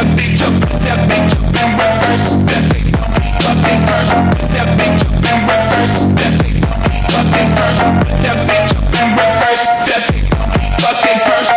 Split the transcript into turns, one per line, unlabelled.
that bitch up, put that bitch up in reverse. That bitch fucking curse, put that bitch up in reverse. That bitch fucking curse, put that bitch up in reverse. That bitch fucking curse.